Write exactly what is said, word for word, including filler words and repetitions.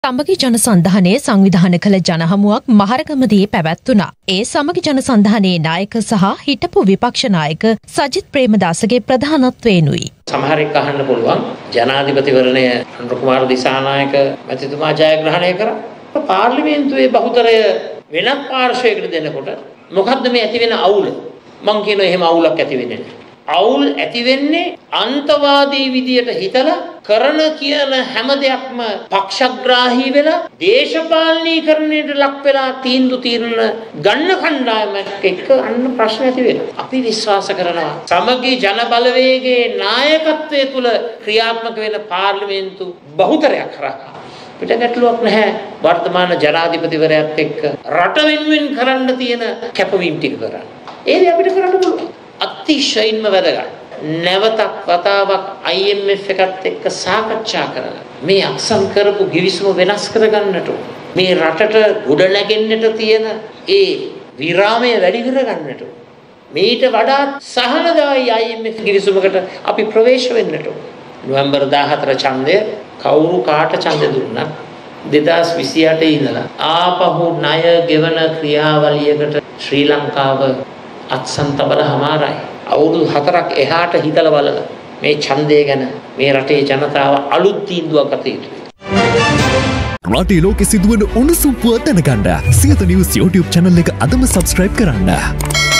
සමගි ජන සන්ධානයේ සංවිධානය කළ ජනහමුවක් මහරගමදී පැවැත්වුණා. ඒ සමගි ජන සන්ධානයේ නායක සහ හිටපු විපක්ෂ නායක සජිත් ප්‍රේමදාසගේ ප්‍රධානත්වයෙනුයි. සමහර එක් අහන්න පුළුවන් ජනාධිපතිවරණය අනුර කුමාර දිසානායක මැතිතුමා ජයග්‍රහණය කරා. පාර්ලිමේන්තුවේ බහුතරය වෙනත් පාර්ශ්වයකට දෙනකොට මොකද්ද මේ ඇති වෙන අවුල? මං කියනවා එහෙම අවුලක් ඇති වෙන්නේ නැහැ. අවුල් ඇති වෙන්නේ අන්තවාදී විදියට හිතලා කරන කියන හැම දෙයක්ම පක්ෂග්‍රාහී වෙලා දේශපාලනීකරණයට ලක් වෙලා තීන්දුව తీරන ගන්න කණ්ඩායමක් එක්ක අන්න ප්‍රශ්න ඇති වෙනවා. අපි විශ්වාස කරනවා සමගි ජන බලවේගයේ නායකත්වයේ තුල ක්‍රියාත්මක වෙන පාර්ලිමේන්තු බහුතරයක් කරා පිට ගැටලුවක් නැහැ. වර්තමාන ජනාධිපතිවරයාත් එක්ක රට වෙනුවෙන් කරන්න තියෙන කැපවීම් ටික කරා. ඒක අපිට කරන්න පුළුවන්. අතිශයින්ම වැදගත්. නැවතක් වතාවක් I M F එකත් එක්ක සාකච්ඡා කරලා මේ අක්සම් කරපු givisම වෙනස් කරගන්නට මේ රටට ගොඩ නැගෙන්නට තියෙන ඒ විරාමය වැඩි කරගන්නට මේට වඩා සහනදායී I M F givisමකට අපි ප්‍රවේශ වෙන්නට නොවැම්බර් දාහතර ඡන්දය කවුරු කාට ඡන්ද දුන්නත් දෙදාස් විසිඅට ඉඳලා ආපහු ණය ගෙවන ක්‍රියාවලියකට ශ්‍රී ලංකාව අත්සන් තබලා හමාරයි. අවුරුදු හතරක් එහාට හිතලා බලලා මේ ඡන්දය ගැන මේ රටේ ජනතාව අලුත් තීන්දුවක් ගත යුතුයි. රටේ ලෝකෙ සිදුවන උණුසුම් පුවත් දැනගන්න සියත නිවුස් YouTube channel එක අදම subscribe කරන්න.